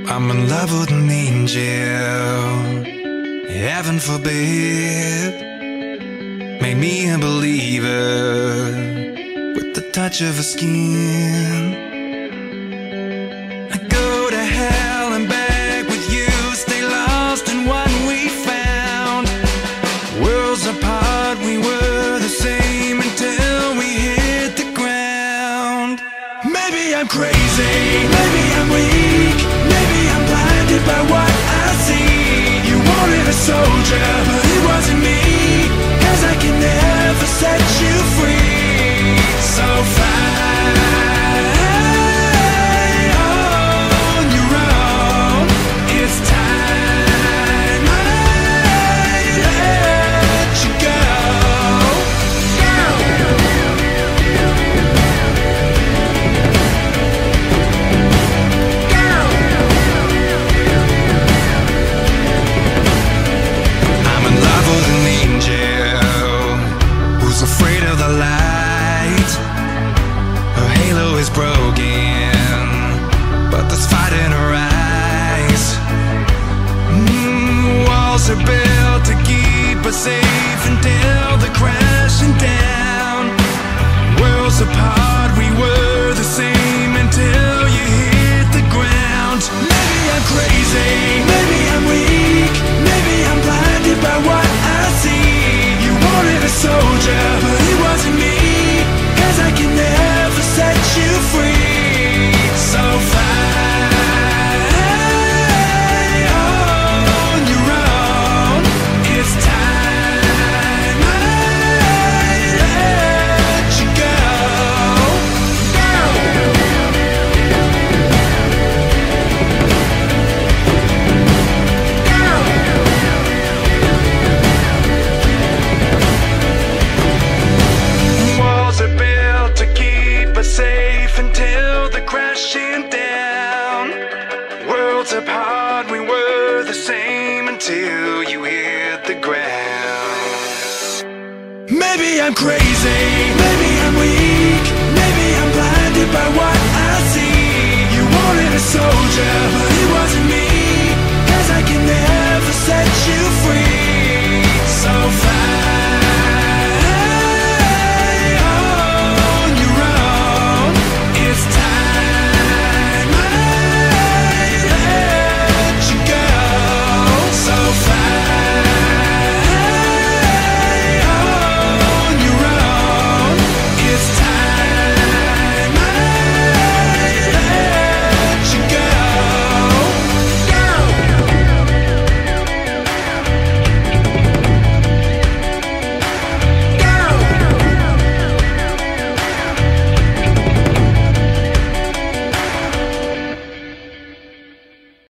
I'm in love with an angel, heaven forbid. Made me a believer with the touch of her skin. I go to hell and back with you, stay lost in what we found. Worlds apart, we were the same until we hit the ground. Maybe I'm crazy, maybe I'm weak, maybe I'm blinded by what I see. You wanted a soldier, but it wasn't me, 'cause I can never set you free. So fly on your own, it's time I let you go. I'm in love with an angel who's afraid of the light. Her halo is broken, but there's fight in her eyes. Walls are built to keep us safe until they're crashing down. Worlds apart, we were the same until you hit the ground. Maybe I'm crazy, maybe I'm weak, maybe I'm blinded by what I see. You wanted a soldier, but it wasn't me, 'cause I can never set you free. So fly on your own, it's time I let you go. Walls are built to keep us safe until they're crashing down. Worlds apart, we were the same until you hit the ground. Maybe I'm crazy, maybe